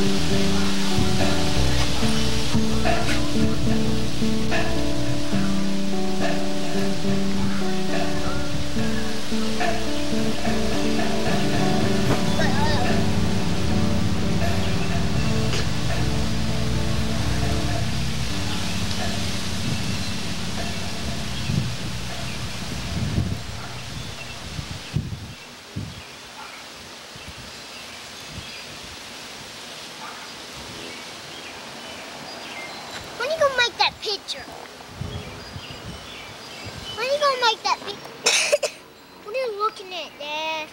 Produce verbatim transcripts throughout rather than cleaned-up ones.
When are you gonna make that picture? When are you gonna make that picture? What are you looking at, Dad?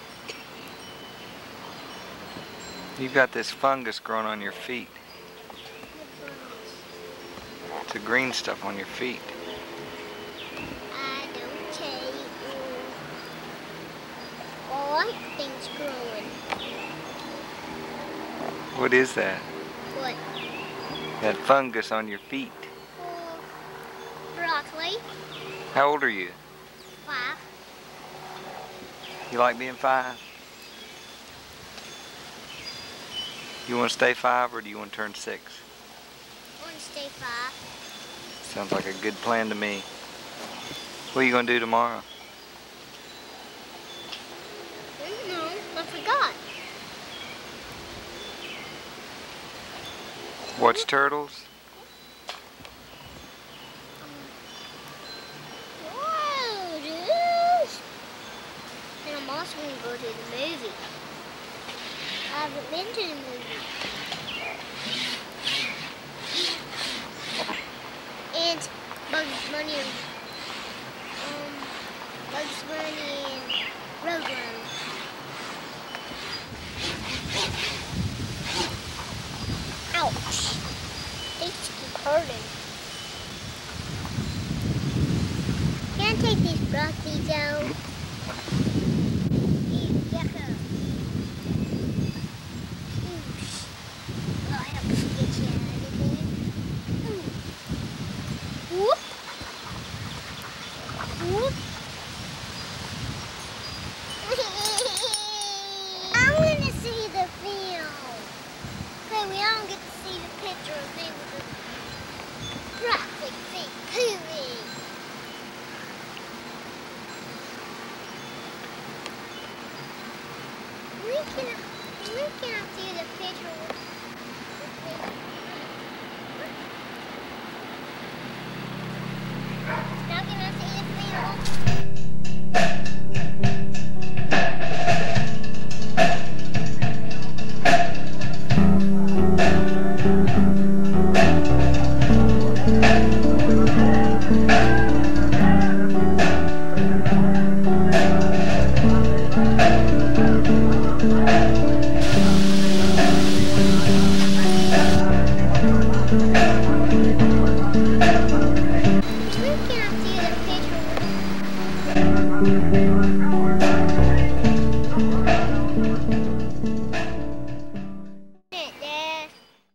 You've got this fungus growing on your feet. It's the green stuff on your feet. I don't care. I like things growing. What is that? What? That fungus on your feet. Uh, broccoli. How old are you? Five. You like being five? You want to stay five or do you want to turn six? I want to stay five. Sounds like a good plan to me. What are you going to do tomorrow? I don't know. I forgot. Watch turtles? Whoa, dude! And I'm also going to go to the movie. I haven't been to the movie. And Bugs Bunny and um, Bugs Bunny and Roadrunner. Ouch! They keep hurting. Can I take these broccolis out? Ew, yucca. Oosh. Oh, I have to get you out of there. Ooh. Whoop. Whoop. I'm gonna see the film. Okay, we don't get to see the picture of me with the broccoli feet pooing. When can I, when can I see the picture with, with me? Now can I see the film?